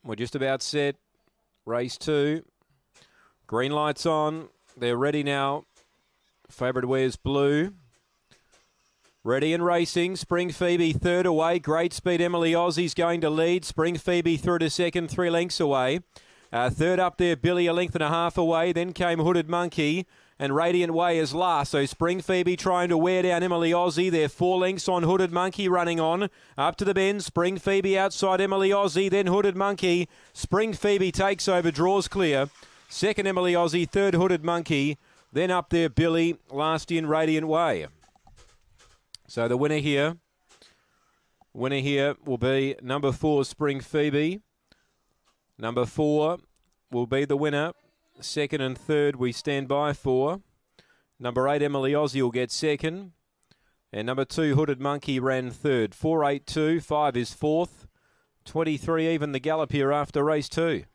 We're just about set. Race 2. Green lights on. They're ready now. Favourite wears blue. Ready and racing. Spring Phoebe third away. Great speed. Emily Aussie's going to lead. Spring Phoebe through to second, 3 lengths away. Third up there, Billy, a length and a half away. Then came Hooded Monkey. And Radiant Way is last. So Spring Phoebe trying to wear down Emily Aussie. They're 4 lengths on Hooded Monkey running on. Up to the bend. Spring Phoebe outside Emily Aussie. Then Hooded Monkey. Spring Phoebe takes over, draws clear. Second Emily Aussie. Third Hooded Monkey. Then up there Billy. Last in Radiant Way. So the winner here will be number 4, Spring Phoebe. Number 4 will be the winner. Second and third we stand by for. Number 8, Emily Aussie, will get second. And number 2, Hooded Monkey, ran third. 4, 8, 2. 5 is fourth. 23 even the gallop here after race 2.